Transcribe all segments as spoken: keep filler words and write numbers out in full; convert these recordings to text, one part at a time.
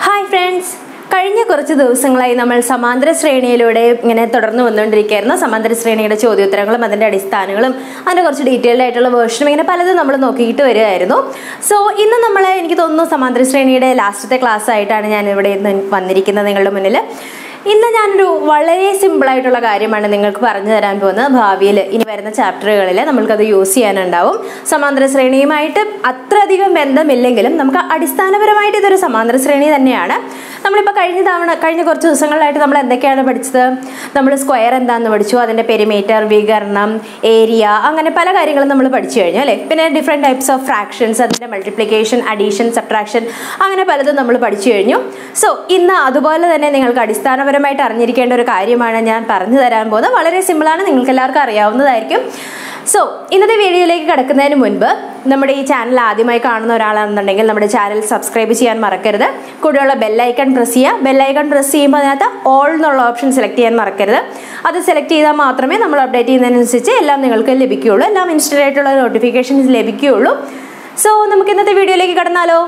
Hi friends! കഴിഞ്ഞ കുറച്ച് ദിവസങ്ങളായി നമ്മൾ സമാന്തര ശ്രേണിയിലൂടെ ഇങ്ങനെ തുടർന്ന് വന്നുകൊണ്ടിരിക്കുകയായിരുന്നു. സമാന്തര ശ്രേണിയുടെ ചോദ്യോത്തരങ്ങളും അതിൻ്റെ അടിസ്ഥാനങ്ങളും അതിൻ്റെ കുറച്ച് ഡീറ്റെയിൽഡ് ആയിട്ടുള്ള വേർഷനും ഇങ്ങനെ പലതും നമ്മൾ നോക്കിയിട്ട് വരികയായിരുന്നു. സോ ഇന്ന് നമ്മൾ എനിക്ക് തോന്നുന്നു സമാന്തര ശ്രേണിയുടെ ലാസ്റ്റത്തെ ക്ലാസ് ആയിട്ടാണ് ഞാൻ ഇവിടെ ഇന്ന് വന്നിരിക്കുന്നത് നിങ്ങളുടെ മുന്നിൽ. ഇന്ന് ഞാനൊരു വളരെ സിമ്പിളായിട്ടുള്ള കാര്യമാണ് നിങ്ങൾക്ക് പറഞ്ഞു തരാൻ പോകുന്നത്. ഭാവിയിൽ ഇനി വരുന്ന ചാപ്റ്ററുകളിൽ നമ്മൾക്കത് യൂസ് ചെയ്യാനുണ്ടാവും. സമാന്തര ശ്രേണിയുമായിട്ട് അത്രയധികം ബന്ധമില്ലെങ്കിലും നമുക്ക് അടിസ്ഥാനപരമായിട്ട് ഇതൊരു സമാന്തര ശ്രേണി തന്നെയാണ്. നമ്മളിപ്പോൾ കഴിഞ്ഞ തവണ കഴിഞ്ഞ കുറച്ച് ദിവസങ്ങളിലായിട്ട് നമ്മൾ എന്തൊക്കെയാണ് പഠിച്ചത്? നമ്മൾ സ്ക്വയർ എന്താണെന്ന് പഠിച്ചു, അതിൻ്റെ പെരിമീറ്റർ, വികരണം, ഏരിയ, അങ്ങനെ പല കാര്യങ്ങളും നമ്മൾ പഠിച്ചു കഴിഞ്ഞു അല്ലേ. പിന്നെ ഡിഫറെൻറ്റ് ടൈപ്സ് ഓഫ് ഫ്രാക്ഷൻസ്, അതിൻ്റെ മൾട്ടിപ്ലിക്കേഷൻ, അഡീഷൻ, സബ്ട്രാക്ഷൻ, അങ്ങനെ പലതും നമ്മൾ പഠിച്ചു കഴിഞ്ഞു. സോ ഇന്ന് അതുപോലെ തന്നെ നിങ്ങൾക്ക് അടിസ്ഥാനപരമായിട്ട് അറിഞ്ഞിരിക്കേണ്ട ഒരു കാര്യമാണ് ഞാൻ പറഞ്ഞു തരാൻ പോകുന്നത്. വളരെ സിമ്പിളാണ്, നിങ്ങൾക്ക് എല്ലാവർക്കും അറിയാവുന്നതായിരിക്കും. സോ ഇന്നത്തെ വീഡിയോയിലേക്ക് കിടക്കുന്നതിന് മുൻപ് നമ്മുടെ ഈ ചാനൽ ആദ്യമായി കാണുന്ന ഒരാളാണെന്നുണ്ടെങ്കിൽ നമ്മുടെ ചാനൽ സബ്സ്ക്രൈബ് ചെയ്യാൻ മറക്കരുത്. കൂടെയുള്ള ബെല്ലൈക്കൺ പ്രസ് ചെയ്യുക. ബെല്ലൈക്കൺ പ്രസ് ചെയ്യുമ്പോൾ അതിനകത്ത് ഓൾ എന്നുള്ള ഓപ്ഷൻ സെലക്ട് ചെയ്യാൻ മറക്കരുത്. അത് സെലക്ട് ചെയ്താൽ മാത്രമേ നമ്മൾ അപ്ഡേറ്റ് ചെയ്യുന്നതിനനുസരിച്ച് എല്ലാം നിങ്ങൾക്ക് ലഭിക്കുകയുള്ളൂ, എല്ലാം ഇൻസ്റ്റൻ്റ് ആയിട്ടുള്ള നോട്ടിഫിക്കേഷൻസ് ലഭിക്കുകയുള്ളൂ. സോ നമുക്ക് ഇന്നത്തെ വീഡിയോയിലേക്ക് കടന്നാലോ?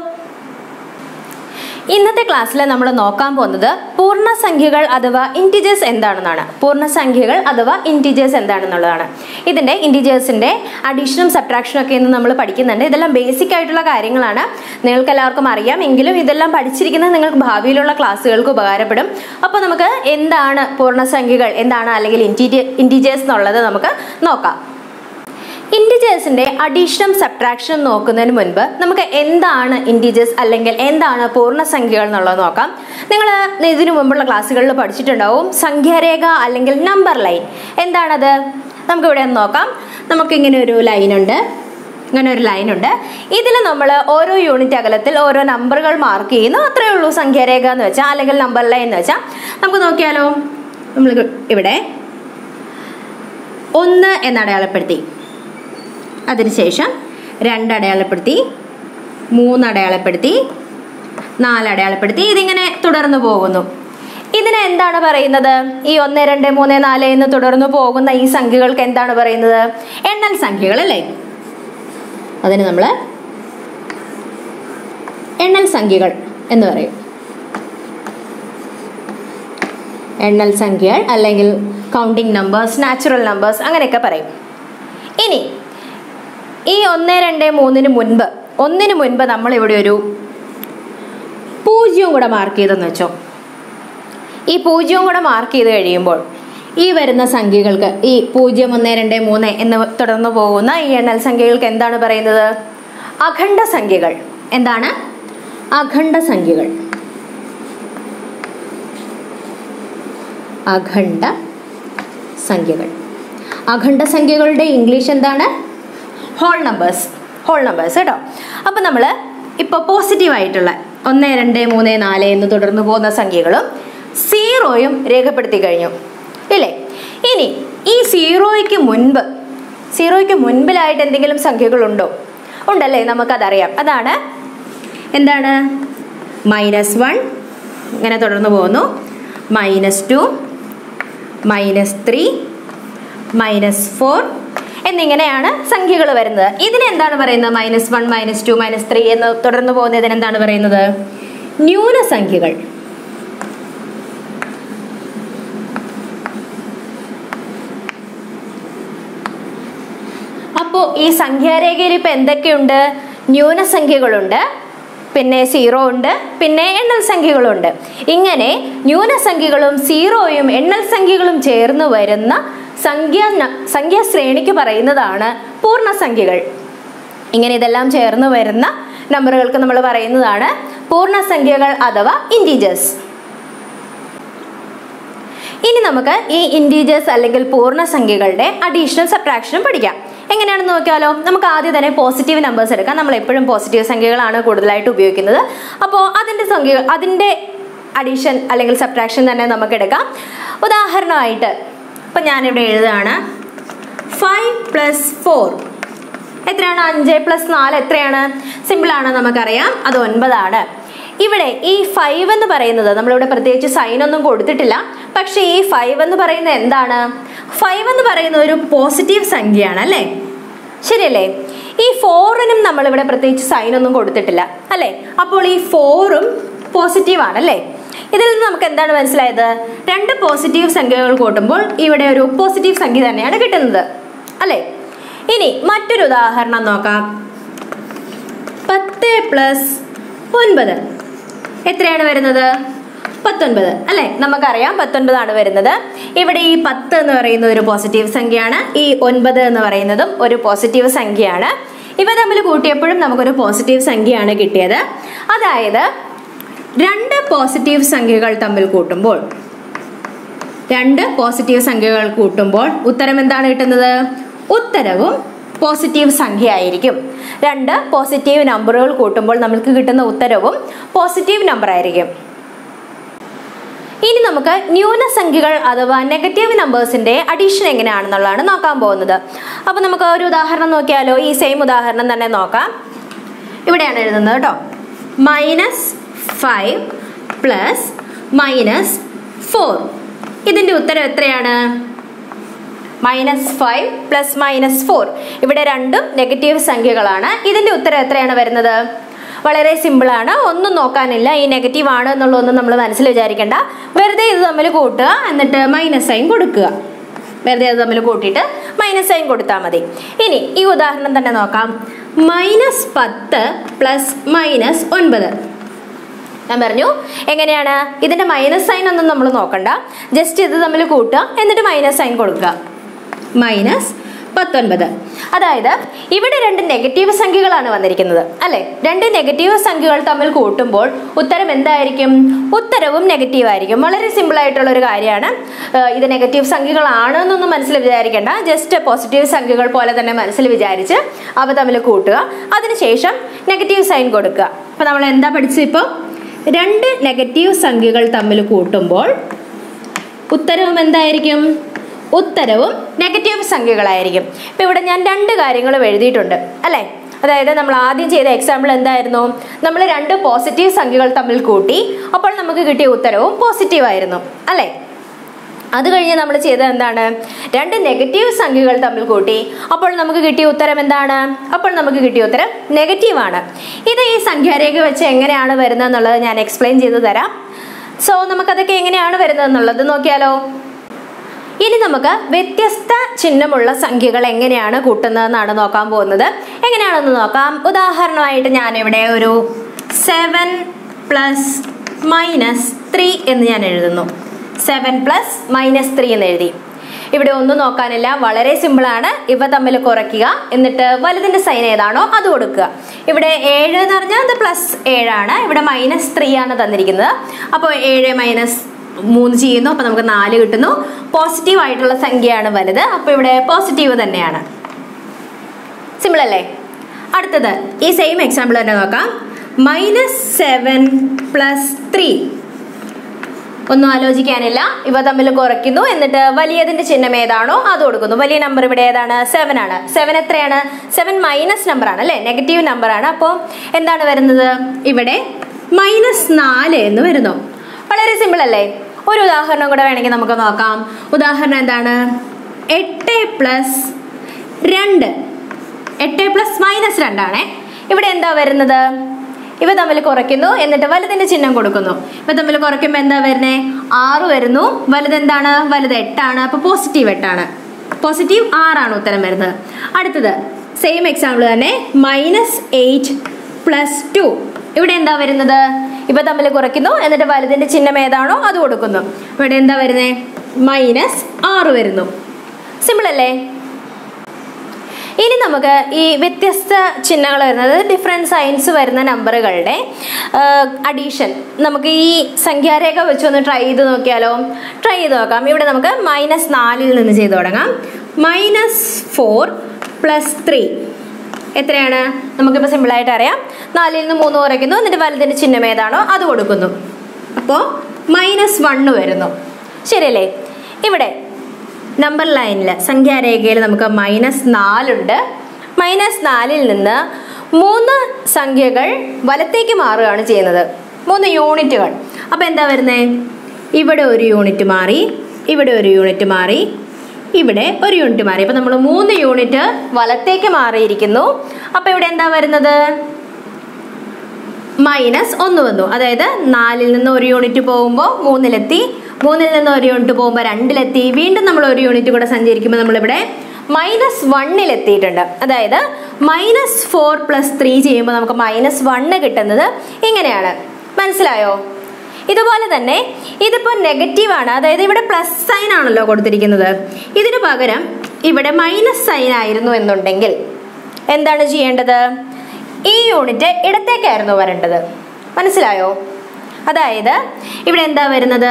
ഇന്നത്തെ ക്ലാസ്സിൽ നമ്മൾ നോക്കാൻ പോകുന്നത് പൂർണ്ണസംഖ്യകൾ അഥവാ ഇൻറ്റിജേഴ്സ് എന്താണെന്നാണ്. പൂർണ്ണസംഖ്യകൾ അഥവാ ഇൻറ്റിജേഴ്സ് എന്താണെന്നുള്ളതാണ്. ഇതിൻ്റെ ഇൻറ്റിജേഴ്സിൻ്റെ അഡീഷനും സബ്ട്രാക്ഷനും ഒക്കെ ഇന്ന് നമ്മൾ പഠിക്കുന്നുണ്ട്. ഇതെല്ലാം ബേസിക് ആയിട്ടുള്ള കാര്യങ്ങളാണ്, നിങ്ങൾക്ക് എല്ലാവർക്കും അറിയാം. എങ്കിലും ഇതെല്ലാം പഠിച്ചിരിക്കുന്നത് നിങ്ങൾക്ക് ഭാവിയിലുള്ള ക്ലാസ്സുകൾക്ക് ഉപകാരപ്പെടും. അപ്പോൾ നമുക്ക് എന്താണ് പൂർണ്ണസംഖ്യകൾ, എന്താണ് അല്ലെങ്കിൽ ഇൻറ്റിജേ ഇൻറ്റിജേഴ്സ് എന്നുള്ളത് നമുക്ക് നോക്കാം. ഇൻറ്റിജേഴ്സിൻ്റെ അഡീഷനും സബ്ട്രാക്ഷനും നോക്കുന്നതിന് മുൻപ് നമുക്ക് എന്താണ് ഇൻറ്റിജേഴ്സ് അല്ലെങ്കിൽ എന്താണ് പൂർണ്ണസംഖ്യകൾ എന്നുള്ളത് നോക്കാം. നിങ്ങൾ ഇതിനു മുമ്പുള്ള ക്ലാസ്സുകളിൽ പഠിച്ചിട്ടുണ്ടാവും സംഖ്യാരേഖ അല്ലെങ്കിൽ നമ്പർ ലൈൻ. എന്താണത്? നമുക്കിവിടെ ഒന്ന് നോക്കാം. നമുക്കിങ്ങനെ ഒരു ലൈനുണ്ട്, ഇങ്ങനെ ഒരു ലൈനുണ്ട്. ഇതിൽ നമ്മൾ ഓരോ യൂണിറ്റ് അകലത്തിൽ ഓരോ നമ്പറുകൾ മാർക്ക് ചെയ്യുന്നു, അത്രയേ ഉള്ളൂ സംഖ്യാരേഖ എന്ന് വെച്ചാൽ, അല്ലെങ്കിൽ നമ്പർ ലൈൻ എന്ന് വെച്ചാൽ. നമുക്ക് നോക്കിയാലോ, നമ്മൾ ഇവിടെ ഒന്ന് എന്നടയാളപ്പെടുത്തി, അതിനുശേഷം രണ്ട് അടയാളപ്പെടുത്തി, മൂന്ന് അടയാളപ്പെടുത്തി, നാല് അടയാളപ്പെടുത്തി, ഇതിങ്ങനെ തുടർന്നു പോകുന്നു. ഇതിനെ എന്താണ് പറയുന്നത്? ഈ ഒന്ന് രണ്ട് മൂന്ന് നാല് എന്ന് തുടർന്നു പോകുന്ന ഈ സംഖ്യകൾക്ക് എന്താണ് പറയുന്നത്? എണ്ണൽ സംഖ്യകൾ അല്ലേ. അതിന് നമ്മൾ എണ്ണൽ സംഖ്യകൾ എന്ന് പറയും. എണ്ണൽ സംഖ്യകൾ അല്ലെങ്കിൽ കൗണ്ടിങ് നമ്പേഴ്സ്, നാച്ചുറൽ നമ്പേഴ്സ് അങ്ങനെയൊക്കെ പറയും. ഇനി ഈ ഒന്ന് രണ്ട് മൂന്നിന് മുൻപ് ഒന്നിന് മുൻപ് നമ്മളിവിടെ ഒരു പൂജ്യവും കൂടെ മാർക്ക് ചെയ്തെന്ന് വെച്ചോ. ഈ പൂജ്യവും കൂടെ മാർക്ക് ചെയ്ത് കഴിയുമ്പോൾ ഈ വരുന്ന സംഖ്യകൾക്ക്, ഈ പൂജ്യം ഒന്ന് രണ്ട് മൂന്ന് എന്ന് തുടർന്ന് പോകുന്ന ഈ എണ്ണൽ സംഖ്യകൾക്ക് എന്താണ് പറയുന്നത്? അഖണ്ഡ സംഖ്യകൾ. എന്താണ്? അഖണ്ഡ സംഖ്യകൾ. അഖണ്ഡ സംഖ്യകൾ. അഖണ്ഡ സംഖ്യകളുടെ ഇംഗ്ലീഷ് എന്താണ്? Whole numbers. ഹോൾ നമ്പേഴ്സ് കേട്ടോ. അപ്പം നമ്മൾ ഇപ്പോൾ പോസിറ്റീവായിട്ടുള്ള ഒന്ന് രണ്ട് മൂന്ന് നാല് എന്ന് തുടർന്ന് പോകുന്ന സംഖ്യകളും സീറോയും രേഖപ്പെടുത്തി കഴിഞ്ഞു ഇല്ലേ. ഇനി ഈ സീറോയ്ക്ക് മുൻപ് സീറോയ്ക്ക് മുൻപിലായിട്ട് എന്തെങ്കിലും സംഖ്യകളുണ്ടോ? ഉണ്ടല്ലേ, നമുക്കതറിയാം. അതാണ് എന്താണ്? മൈനസ് വൺ ഇങ്ങനെ തുടർന്ന് പോകുന്നു, minus two, minus three, minus four എന്നിങ്ങനെയാണ് സംഖ്യകൾ വരുന്നത്. ഇതിനെന്താണ് പറയുന്നത്? Minus one, minus two, minus three എന്ന് തുടർന്ന് പോകുന്നതിന് എന്താണ് പറയുന്നത്? ന്യൂനസംഖ്യകൾ. അപ്പോൾ ഈ സംഖ്യാരേഖയിൽ ഇപ്പം എന്തൊക്കെയുണ്ട്? ന്യൂനസംഖ്യകളുണ്ട്, പിന്നെ സീറോ ഉണ്ട്, പിന്നെ എണ്ണൽ സംഖ്യകളുണ്ട്. ഇങ്ങനെ ന്യൂനസംഖ്യകളും സീറോയും എണ്ണൽ സംഖ്യകളും ചേർന്ന് വരുന്ന സംഖ്യാ സംഖ്യാശ്രേണിക്ക് പറയുന്നതാണ് പൂർണ്ണസംഖ്യകൾ. ഇങ്ങനെ ഇതെല്ലാം ചേർന്ന് വരുന്ന നമ്പറുകൾക്ക് നമ്മൾ പറയുന്നതാണ് പൂർണ്ണസംഖ്യകൾ അഥവാ ഇൻറ്റിജേഴ്സ്. ഇനി നമുക്ക് ഈ ഇൻറ്റിജേഴ്സ് അല്ലെങ്കിൽ പൂർണ്ണസംഖ്യകളുടെ അഡീഷനും സബ്ട്രാക്ഷനും പഠിക്കാം. എങ്ങനെയാണെന്ന് നോക്കിയാലോ. നമുക്ക് ആദ്യം തന്നെ പോസിറ്റീവ് നമ്പേഴ്സ് എടുക്കാം. നമ്മൾ എപ്പോഴും പോസിറ്റീവ് സംഖ്യകളാണ് കൂടുതലായിട്ട് ഉപയോഗിക്കുന്നത്. അപ്പോൾ അതിൻ്റെ സംഖ്യ അതിൻ്റെ അഡീഷൻ അല്ലെങ്കിൽ സബ്ട്രാക്ഷൻ തന്നെ നമുക്ക് എടുക്കാം. ഉദാഹരണമായിട്ട് അപ്പം ഞാനിവിടെ എഴുതുകയാണ് ഫൈവ് പ്ലസ് ഫോർ എത്രയാണ്? അഞ്ച് പ്ലസ് നാല് എത്രയാണ്? സിമ്പിളാണ്, നമുക്കറിയാം, അത് ഒൻപതാണ്. ഇവിടെ ഈ ഫൈവ് എന്ന് പറയുന്നത് നമ്മളിവിടെ പ്രത്യേകിച്ച് സൈൻ ഒന്നും കൊടുത്തിട്ടില്ല, പക്ഷേ ഈ ഫൈവ് എന്ന് പറയുന്നത് എന്താണ്? ഫൈവ് എന്ന് പറയുന്നത് ഒരു പോസിറ്റീവ് സംഖ്യയാണ് അല്ലേ, ശരിയല്ലേ? ഈ ഫോറിനും നമ്മളിവിടെ പ്രത്യേകിച്ച് സൈൻ ഒന്നും കൊടുത്തിട്ടില്ല അല്ലേ. അപ്പോൾ ഈ ഫോറും പോസിറ്റീവ് ആണ് അല്ലേ? ഇതിൽ നിന്ന് നമുക്ക് എന്താണ് മനസ്സിലായത്? രണ്ട് പോസിറ്റീവ് സംഖ്യകൾ കൂട്ടുമ്പോൾ ഇവിടെ ഒരു പോസിറ്റീവ് സംഖ്യ തന്നെയാണ് കിട്ടുന്നത് അല്ലേ? ഇനി മറ്റൊരു ഉദാഹരണം നോക്കാം. പത്ത് പ്ലസ് ഒൻപത് എത്രയാണ് വരുന്നത്? പത്തൊൻപത് അല്ലേ? നമുക്കറിയാം പത്തൊൻപതാണ് വരുന്നത്. ഇവിടെ ഈ പത്ത് എന്ന് പറയുന്നത് ഒരു പോസിറ്റീവ് സംഖ്യയാണ്, ഈ ഒൻപത് എന്ന് പറയുന്നതും ഒരു പോസിറ്റീവ് സംഖ്യയാണ്. ഇവ തമ്മിൽ കൂട്ടിയപ്പോഴും നമുക്കൊരു പോസിറ്റീവ് സംഖ്യയാണ് കിട്ടിയത്. അതായത് രണ്ട് പോസിറ്റീവ് സംഖ്യകൾ തമ്മിൽ കൂട്ടുമ്പോൾ രണ്ട് പോസിറ്റീവ് സംഖ്യകൾ കൂട്ടുമ്പോൾ ഉത്തരം എന്താണ് കിട്ടുന്നത്? ഉത്തരവും പോസിറ്റീവ് സംഖ്യ ആയിരിക്കും. രണ്ട് പോസിറ്റീവ് നമ്പറുകൾ കൂട്ടുമ്പോൾ നമുക്ക് കിട്ടുന്ന ഉത്തരവും പോസിറ്റീവ് നമ്പർ ആയിരിക്കും. ഇനി നമുക്ക് ന്യൂനസംഖ്യകൾ അഥവാ നെഗറ്റീവ് നമ്പേഴ്സിന്റെ അഡീഷൻ എങ്ങനെയാണെന്നുള്ളതാണ് നോക്കാൻ പോകുന്നത്. അപ്പൊ നമുക്ക് ഒരു ഉദാഹരണം നോക്കിയാലോ? ഈ സെയിം ഉദാഹരണം തന്നെ നോക്കാം. ഇവിടെയാണ് എഴുതുന്നത് കേട്ടോ. Minus five plus minus four. ഇതിന്റെ ഉത്തരം എത്രയാണ്? Minus five plus minus four. ഇവിടെ രണ്ടും നെഗറ്റീവ് സംഖ്യകളാണ്. ഇതിന്റെ ഉത്തരം എത്രയാണ് വരുന്നത്? വളരെ സിമ്പിളാണ്, ഒന്നും നോക്കാനില്ല. ഈ നെഗറ്റീവ് ആണ് എന്നുള്ളതൊന്നും നമ്മൾ മനസ്സിൽ വിചാരിക്കേണ്ട. വെറുതെ ഇത് തമ്മിൽ കൂട്ടുക, എന്നിട്ട് മൈനസ് സൈൻ കൊടുക്കുക. വെറുതെ അത് തമ്മിൽ കൂട്ടിയിട്ട് മൈനസ് സൈൻ കൊടുത്താൽ മതി. ഇനി ഈ ഉദാഹരണം തന്നെ നോക്കാം. മൈനസ് പത്ത് പ്ലസ് മൈനസ് ഒൻപത്. ഞാൻ പറഞ്ഞു എങ്ങനെയാണ്? ഇതിന്റെ മൈനസ് സൈൻ ഒന്നും നമ്മൾ നോക്കണ്ട, ജസ്റ്റ് ഇത് തമ്മിൽ കൂട്ടുക, എന്നിട്ട് മൈനസ് സൈൻ കൊടുക്കുക. മൈനസ് പത്തൊൻപത്. അതായത് ഇവിടെ രണ്ട് നെഗറ്റീവ് സംഖ്യകളാണ് വന്നിരിക്കുന്നത് അല്ലെ? രണ്ട് നെഗറ്റീവ് സംഖ്യകൾ തമ്മിൽ കൂട്ടുമ്പോൾ ഉത്തരം എന്തായിരിക്കും? ഉത്തരവും നെഗറ്റീവ് ആയിരിക്കും. വളരെ സിമ്പിൾ ആയിട്ടുള്ള ഒരു കാര്യമാണ്. ഇത് നെഗറ്റീവ് സംഖ്യകളാണ് എന്നൊന്നും മനസ്സിൽ വിചാരിക്കേണ്ട, ജസ്റ്റ് പോസിറ്റീവ് സംഖ്യകൾ പോലെ തന്നെ മനസ്സിൽ വിചാരിച്ച് അവ തമ്മിൽ കൂട്ടുക, അതിനുശേഷം നെഗറ്റീവ് സൈൻ കൊടുക്കുക. അപ്പൊ നമ്മൾ എന്താ പഠിച്ചത്? ഇപ്പോൾ രണ്ട് നെഗറ്റീവ് സംഖ്യകൾ തമ്മിൽ കൂട്ടുമ്പോൾ ഉത്തരവും എന്തായിരിക്കും? ഉത്തരവും നെഗറ്റീവ് സംഖ്യകളായിരിക്കും. ഇപ്പം ഇവിടെ ഞാൻ രണ്ട് കാര്യങ്ങളും എഴുതിയിട്ടുണ്ട് അല്ലേ? അതായത് നമ്മൾ ആദ്യം ചെയ്ത എക്സാമ്പിൾ എന്തായിരുന്നു? നമ്മൾ രണ്ട് പോസിറ്റീവ് സംഖ്യകൾ തമ്മിൽ കൂട്ടി, അപ്പോൾ നമുക്ക് കിട്ടിയ ഉത്തരവും പോസിറ്റീവ് ആയിരുന്നു അല്ലേ? അത് കഴിഞ്ഞ് നമ്മൾ ചെയ്തത് എന്താണ്? രണ്ട് നെഗറ്റീവ് സംഖ്യകൾ തമ്മിൽ കൂട്ടി, അപ്പോൾ നമുക്ക് കിട്ടിയ ഉത്തരം എന്താണ്? അപ്പോൾ നമുക്ക് കിട്ടിയ ഉത്തരം നെഗറ്റീവ് ആണ്. ഇത് ഈ സംഖ്യാരേഖ വെച്ച് എങ്ങനെയാണ് വരുന്നത് എന്നുള്ളത് ഞാൻ എക്സ്പ്ലെയിൻ ചെയ്തു തരാം. സോ നമുക്കതൊക്കെ എങ്ങനെയാണ് വരുന്നത് എന്നുള്ളത് നോക്കിയാലോ? ഇനി നമുക്ക് വ്യത്യസ്ത ചിഹ്നമുള്ള സംഖ്യകൾ എങ്ങനെയാണ് കൂട്ടുന്നതെന്നാണ് നോക്കാൻ പോകുന്നത്. എങ്ങനെയാണെന്ന് നോക്കാം. ഉദാഹരണമായിട്ട് ഞാനിവിടെ ഒരു സെവൻ പ്ലസ് മൈനസ് ത്രീ എന്ന് ഞാൻ എഴുതുന്നു. സെവൻ പ്ലസ് മൈനസ് ത്രീ എന്ന് എഴുതി. ഇവിടെ ഒന്നും നോക്കാനില്ല, വളരെ സിമ്പിളാണ്. ഇവ തമ്മിൽ കുറയ്ക്കുക, എന്നിട്ട് വലുതിന്റെ സൈൻ ഏതാണോ അത് കൊടുക്കുക. ഇവിടെ ഏഴ് എന്ന് പറഞ്ഞാൽ അത് പ്ലസ് ഏഴാണ്, ഇവിടെ മൈനസ് ത്രീ ആണ് തന്നിരിക്കുന്നത്. അപ്പോൾ ഏഴ് മൈനസ് മൂന്ന് ചെയ്യുന്നു, അപ്പൊ നമുക്ക് നാല് കിട്ടുന്നു. പോസിറ്റീവ് ആയിട്ടുള്ള സംഖ്യയാണ് വലുത്, അപ്പൊ ഇവിടെ പോസിറ്റീവ് തന്നെയാണ്. സിമ്പിൾ അല്ലേ? അടുത്തത് ഈ സെയിം എക്സാമ്പിൾ തന്നെ നോക്കാം. Minus seven plus three. ഒന്നും ആലോചിക്കാനില്ല, ഇവ തമ്മിൽ കുറയ്ക്കുന്നു, എന്നിട്ട് വലിയതിന്റെ ചിഹ്നം ഏതാണോ അത് കൊടുക്കുന്നു. വലിയ നമ്പർ ഇവിടെ ഏതാണ്? സെവൻ ആണ്. സെവൻ എത്രയാണ്? സെവൻ മൈനസ് നമ്പർ ആണ് അല്ലെ? നെഗറ്റീവ് നമ്പർ ആണ്. അപ്പോൾ എന്താണ് വരുന്നത്? ഇവിടെ മൈനസ് നാല് എന്ന് വരുന്നു. വളരെ സിമ്പിൾ അല്ലേ? ഒരു ഉദാഹരണം കൂടെ വേണമെങ്കിൽ നമുക്ക് നോക്കാം. ഉദാഹരണം എന്താണ്? എട്ട് പ്ലസ് രണ്ട്. എട്ട് പ്ലസ് മൈനസ് രണ്ടാണേ. ഇവിടെ എന്താ വരുന്നത്? ഇവ തമ്മിൽ കുറയ്ക്കുന്നു, എന്നിട്ട് വലുതിന്റെ ചിഹ്നം കൊടുക്കുന്നു. ഇവ തമ്മിൽ കുറയ്ക്കുമ്പോൾ എന്താ വരുന്നത്? ആറ് വരുന്നു. വലുത് എന്താണ്? വലുത് എട്ടാണ്. അപ്പൊ പോസിറ്റീവ് എട്ടാണ്. പോസിറ്റീവ് ആറാണ് ഉത്തരം വരുന്നത്. അടുത്തത് സെയിം എക്സാമ്പിൾ തന്നെ. Minus eight plus two. ഇവിടെ എന്താ വരുന്നത്? ഇവ തമ്മിൽ കുറയ്ക്കുന്നു, എന്നിട്ട് വലുതിന്റെ ചിഹ്നം ഏതാണോ അത് കൊടുക്കുന്നു. ഇവിടെ എന്താ വരുന്നത്? മൈനസ് ആറ് വരുന്നു. സിമ്പിൾ അല്ലേ? ഇനി നമുക്ക് ഈ വ്യത്യസ്ത ചിഹ്നങ്ങൾ വരുന്നത് ഡിഫറെൻറ്റ് സൈൻസ് വരുന്ന നമ്പറുകളുടെ അഡീഷൻ നമുക്ക് ഈ സംഖ്യാരേഖ വെച്ചൊന്ന് ട്രൈ ചെയ്ത് നോക്കിയാലോ? ട്രൈ ചെയ്ത് നോക്കാം. ഇവിടെ നമുക്ക് മൈനസ് നാലിൽ നിന്ന് ചെയ്ത് തുടങ്ങാം. മൈനസ് ഫോർ പ്ലസ് ത്രീ എത്രയാണ്? നമുക്കിപ്പോൾ സിമ്പിളായിട്ട് അറിയാം. നാലിൽ നിന്ന് മൂന്ന് കുറയ്ക്കുന്നു, എന്നിട്ട് വലുതിൻ്റെ ചിഹ്നം ഏതാണോ അത് കൊടുക്കുന്നു. അപ്പോൾ മൈനസ് വണ്ണ് വരുന്നു. ശരിയല്ലേ? ഇവിടെ നമ്പർ ലൈനിൽ സംഖ്യാരേഖയിൽ നമുക്ക് മൈനസ് നാലുണ്ട്. മൈനസ് നാലിൽ നിന്ന് മൂന്ന് സംഖ്യകൾ വലത്തേക്ക് മാറുകയാണ് ചെയ്യുന്നത്, മൂന്ന് യൂണിറ്റുകൾ. അപ്പോൾ എന്താ വരുന്നത്? ഇവിടെ ഒരു യൂണിറ്റ് മാറി, ഇവിടെ ഒരു യൂണിറ്റ് മാറി, ഇവിടെ ഒരു യൂണിറ്റ് മാറി. അപ്പം നമ്മൾ മൂന്ന് യൂണിറ്റ് വലത്തേക്ക് മാറിയിരിക്കുന്നു. അപ്പം ഇവിടെ എന്താ വരുന്നത്? മൈനസ് ഒന്ന് വന്നു. അതായത് നാലിൽ നിന്ന് ഒരു യൂണിറ്റ് പോകുമ്പോൾ മൂന്നിലെത്തി, മൂന്നിൽ നിന്ന് ഒരു യൂണിറ്റ് പോകുമ്പോൾ രണ്ടിലെത്തി, വീണ്ടും നമ്മൾ ഒരു യൂണിറ്റ് കൂടെ സഞ്ചരിക്കുമ്പോൾ നമ്മളിവിടെ മൈനസ് വണ്ണിൽ എത്തിയിട്ടുണ്ട്. അതായത് മൈനസ് ഫോർ പ്ലസ് ത്രീ ചെയ്യുമ്പോൾ നമുക്ക് മൈനസ് വണ്ണ് കിട്ടുന്നത് ഇങ്ങനെയാണ്. മനസ്സിലായോ? ഇതുപോലെ തന്നെ ഇതിപ്പോൾ നെഗറ്റീവാണ്, അതായത് ഇവിടെ പ്ലസ് സൈൻ ആണല്ലോ കൊടുത്തിരിക്കുന്നത്. ഇതിന് പകരം ഇവിടെ മൈനസ് സൈൻ ആയിരുന്നു എന്നുണ്ടെങ്കിൽ എന്താണ് ചെയ്യേണ്ടത്? ഈ യൂണിറ്റ് ഇടത്തേക്കായിരുന്നു വരേണ്ടത്. മനസ്സിലായോ? അതായത് ഇവിടെ എന്താ വരുന്നത്?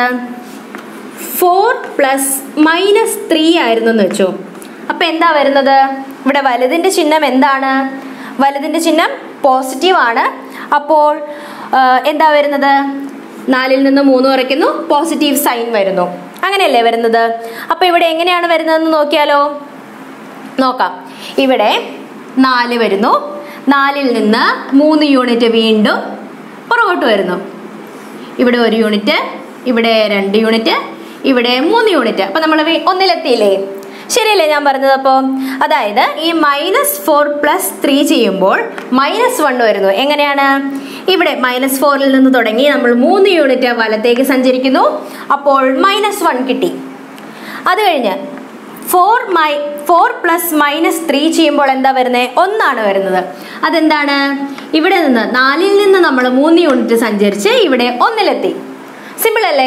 ഫോർ പ്ലസ് മൈനസ് ത്രീ ആയിരുന്നു എന്ന് വെച്ചു. അപ്പം എന്താ വരുന്നത്? ഇവിടെ വലുതിൻ്റെ ചിഹ്നം എന്താണ്? വലുതിൻ്റെ ചിഹ്നം പോസിറ്റീവ് ആണ്. അപ്പോൾ എന്താ വരുന്നത്? നാലിൽ നിന്ന് മൂന്ന് കുറയ്ക്കുന്നു, പോസിറ്റീവ് സൈൻ വരുന്നു. അങ്ങനെയല്ലേ വരുന്നത്? അപ്പോൾ ഇവിടെ എങ്ങനെയാണ് വരുന്നതെന്ന് നോക്കിയാലോ? നോക്കാം. ഇവിടെ നാല് വരുന്നു, നാലിൽ നിന്ന് മൂന്ന് യൂണിറ്റ് വീണ്ടും പുറകോട്ട് വരുന്നു. ഇവിടെ ഒരു യൂണിറ്റ്, ഇവിടെ രണ്ട് യൂണിറ്റ്, ഇവിടെ മൂന്ന് യൂണിറ്റ്. അപ്പം നമ്മൾ ഒന്നിലെത്തിയില്ലേ? ശരിയല്ലേ ഞാൻ പറഞ്ഞത്? അപ്പോൾ അതായത് ഈ മൈനസ് ഫോർ പ്ലസ് ത്രീ ചെയ്യുമ്പോൾ മൈനസ് വൺ വരുന്നു. എങ്ങനെയാണ്? ഇവിടെ മൈനസ് ഫോറിൽ നിന്ന് തുടങ്ങി നമ്മൾ മൂന്ന് യൂണിറ്റ് വലത്തേക്ക് സഞ്ചരിക്കുന്നു, അപ്പോൾ മൈനസ് വൺ കിട്ടി. അത് കഴിഞ്ഞ് ഫോർ മൈ ഫോർ പ്ലസ് മൈനസ് ത്രീ ചെയ്യുമ്പോൾ എന്താ വരുന്നത്? ഒന്നാണ് വരുന്നത്. അതെന്താണ്? ഇവിടെ നിന്ന് നാലിൽ നിന്ന് നമ്മൾ മൂന്ന് യൂണിറ്റ് സഞ്ചരിച്ച് ഇവിടെ ഒന്നിലെത്തി. സിമ്പിൾ അല്ലേ?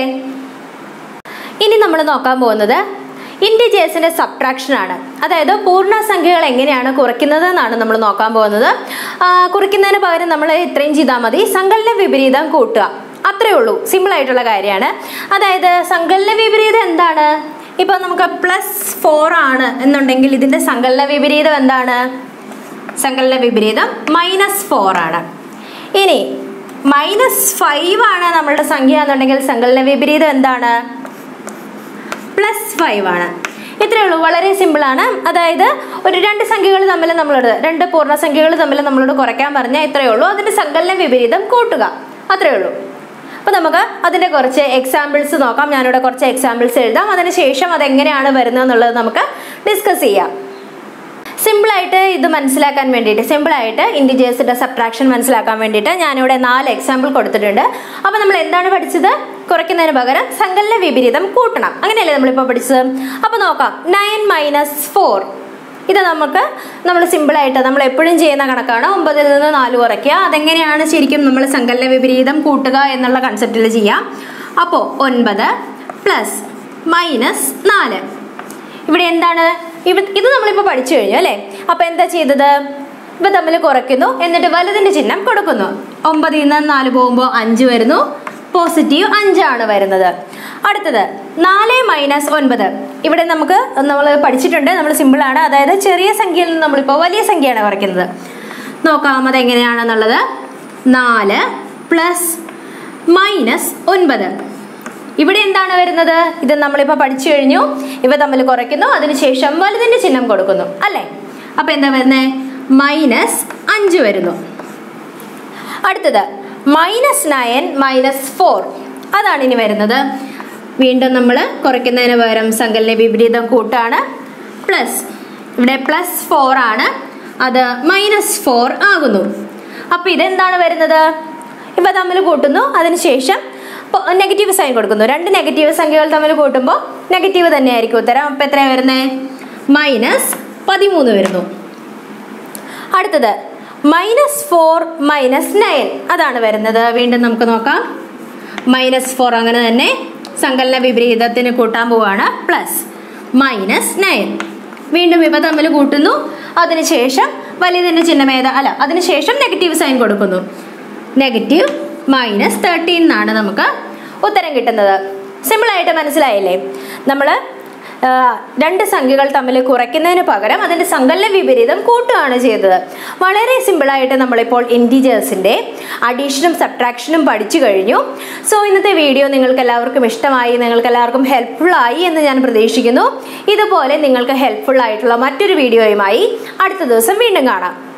ഇനി നമ്മൾ നോക്കാൻ പോകുന്നത് ഇൻറ്റിജേഴ്സിന്റെ സബ്ട്രാക്ഷൻ ആണ്. അതായത് പൂർണ്ണസംഖ്യകൾ എങ്ങനെയാണ് കുറയ്ക്കുന്നത് എന്നാണ് നമ്മൾ നോക്കാൻ പോകുന്നത്. കുറയ്ക്കുന്നതിന് പകരം നമ്മൾ ഇത്രയും ചെയ്താൽ മതി, സങ്കലന വിപരീതം കൂട്ടുക. അത്രേ ഉള്ളൂ, സിമ്പിൾ ആയിട്ടുള്ള കാര്യമാണ്. അതായത് സങ്കലന വിപരീതം എന്താണ്? ഇപ്പൊ നമുക്ക് പ്ലസ് ഫോർ ആണ് എന്നുണ്ടെങ്കിൽ ഇതിന്റെ സങ്കലന വിപരീതം എന്താണ്? സങ്കലന വിപരീതം മൈനസ് ഫോർ ആണ്. ഇനി മൈനസ് ഫൈവ് ആണ് നമ്മളുടെ സംഖ്യ എന്നുണ്ടെങ്കിൽ സങ്കലന വിപരീതം എന്താണ്? പ്ലസ് ഫൈവ് ആണ്. ഇത്രയേ ഉള്ളൂ, വളരെ സിമ്പിൾ ആണ്. അതായത് ഒരു രണ്ട് സംഖ്യകൾ തമ്മിൽ നമ്മളോട് രണ്ട് പൂർണ്ണസംഖ്യകൾ തമ്മിൽ നമ്മളോട് കുറയ്ക്കാൻ പറഞ്ഞാൽ ഇത്രയേ ഉള്ളൂ, അതിന്റെ സങ്കലന വിപരീതം കൂട്ടുക. അത്രയേ ഉള്ളൂ. അപ്പോൾ നമുക്ക് അതിൻ്റെ കുറച്ച് എക്സാമ്പിൾസ് നോക്കാം. ഞാനിവിടെ കുറച്ച് എക്സാമ്പിൾസ് എഴുതാം, അതിനുശേഷം അതെങ്ങനെയാണ് വരുന്നത് എന്നുള്ളത് നമുക്ക് ഡിസ്കസ് ചെയ്യാം. സിമ്പിളായിട്ട് ഇത് മനസ്സിലാക്കാൻ വേണ്ടിയിട്ട്, സിമ്പിളായിട്ട് ഇൻറ്റിജേഴ്സിൻ്റെ സബ്ട്രാക്ഷൻ മനസ്സിലാക്കാൻ വേണ്ടിയിട്ട് ഞാനിവിടെ നാല് എക്സാമ്പിൾ കൊടുത്തിട്ടുണ്ട്. അപ്പോൾ നമ്മൾ എന്താണ് പഠിച്ചത്? കുറയ്ക്കുന്നതിന് പകരം സങ്കലന വിപരീതം കൂട്ടണം. അങ്ങനെയല്ലേ നമ്മളിപ്പോൾ പഠിച്ചത്? അപ്പോൾ നോക്കാം. നയൻ മൈനസ് ഫോർ, ഇത് നമുക്ക് നമ്മൾ സിമ്പിളായിട്ട് നമ്മൾ എപ്പോഴും ചെയ്യുന്ന കണക്കാണ്. ഒമ്പതിൽ നിന്ന് നാല് കുറയ്ക്കുക. അതെങ്ങനെയാണ് ശരിക്കും നമ്മൾ സങ്കലന വിപരീതം കൂട്ടുക എന്നുള്ള കൺസെപ്റ്റിൽ ചെയ്യാം. അപ്പോൾ ഒൻപത് പ്ലസ് മൈനസ് നാല്, ഇവിടെ എന്താണ്? ഇവ ഇത് നമ്മളിപ്പോൾ പഠിച്ചു കഴിഞ്ഞു അല്ലേ? അപ്പോൾ എന്താ ചെയ്തത്? ഇവ തമ്മിൽ കുറയ്ക്കുന്നു, എന്നിട്ട് വലുതിൻ്റെ ചിഹ്നം കൊടുക്കുന്നു. ഒമ്പതിൽ നിന്ന് നാല് പോകുമ്പോൾ അഞ്ച് വരുന്നു, പോസിറ്റീവ് അഞ്ചാണ് വരുന്നത്. അടുത്തത് നാല് മൈനസ് ഒൻപത്, ഇവിടെ നമുക്ക് നമ്മൾ പഠിച്ചിട്ടുണ്ട്, നമ്മൾ സിമ്പിളാണ്. അതായത് ചെറിയ സംഖ്യയിൽ നിന്ന് നമ്മളിപ്പോൾ വലിയ സംഖ്യയാണ് കുറയ്ക്കുന്നത്. നോക്കാം അതെങ്ങനെയാണെന്നുള്ളത്. നാല് പ്ലസ് മൈനസ് ഒൻപത്, ഇവിടെ എന്താണ് വരുന്നത്? ഇത് നമ്മളിപ്പോൾ പഠിച്ചു കഴിഞ്ഞു. ഇവ തമ്മിൽ കുറയ്ക്കുന്നു, അതിനുശേഷം വലുതിൻ്റെ ചിഹ്നം കൊടുക്കുന്നു അല്ലേ? അപ്പം എന്താ വരുന്നത്? മൈനസ് അഞ്ച് വരുന്നു. അടുത്തത് മൈനസ് നയൻ മൈനസ് ഫോർ, അതാണ് ഇനി വരുന്നത്. വീണ്ടും നമ്മൾ കുറയ്ക്കുന്നതിന് പകരം സങ്കലന വിപരീതം കൂട്ടാണ്. പ്ലസ് ഇവിടെ പ്ലസ് ഫോർ ആണ്, അത് മൈനസ് ഫോർ ആകുന്നു. അപ്പം ഇതെന്താണ് വരുന്നത്? ഇവ തമ്മിൽ കൂട്ടുന്നു, അതിനുശേഷം നെഗറ്റീവ് സൈൻ കൊടുക്കുന്നു. രണ്ട് നെഗറ്റീവ് സംഖ്യകൾ തമ്മിൽ കൂട്ടുമ്പോൾ നെഗറ്റീവ് തന്നെയായിരിക്കും ഉത്തരം. അപ്പം എത്രയാണ് വരുന്നത്? മൈനസ് പതിമൂന്ന് വരുന്നു. അടുത്തത് മൈനസ് ഫോർ മൈനസ് നയൻ, അതാണ് വരുന്നത്. വീണ്ടും നമുക്ക് നോക്കാം. മൈനസ് ഫോർ അങ്ങനെ തന്നെ സങ്കലന വിപരീതത്തിന് കൂട്ടാൻ പോവാണ്. പ്ലസ് മൈനസ് നയൻ, വീണ്ടും ഇവ തമ്മിൽ കൂട്ടുന്നു, അതിനുശേഷം വലിയതിൻ്റെ ചിഹ്നം ഏതാ? അല്ല, അതിനുശേഷം നെഗറ്റീവ് സൈൻ കൊടുക്കുന്നു. നെഗറ്റീവ് മൈനസ് തേർട്ടീൻ എന്നാണ് നമുക്ക് ഉത്തരം കിട്ടുന്നത്. സിമ്പിളായിട്ട് മനസ്സിലായില്ലേ? നമ്മൾ രണ്ട് സംഖ്യകൾ തമ്മിൽ കുറയ്ക്കുന്നതിന് പകരം അതിൻ്റെ സങ്കലന വിപരീതം കൂട്ടുകയാണ് ചെയ്തത്. വളരെ സിമ്പിളായിട്ട് നമ്മളിപ്പോൾ ഇൻറ്റിജേഴ്സിൻ്റെ അഡീഷനും സബ്ട്രാക്ഷനും പഠിച്ചു കഴിഞ്ഞു. സോ ഇന്നത്തെ വീഡിയോ നിങ്ങൾക്ക് എല്ലാവർക്കും ഇഷ്ടമായി, നിങ്ങൾക്ക് എല്ലാവർക്കും ഹെൽപ്ഫുള്ളായി എന്ന് ഞാൻ പ്രതീക്ഷിക്കുന്നു. ഇതുപോലെ നിങ്ങൾക്ക് ഹെൽപ്ഫുൾ ആയിട്ടുള്ള മറ്റൊരു വീഡിയോയുമായി അടുത്ത ദിവസം വീണ്ടും കാണാം.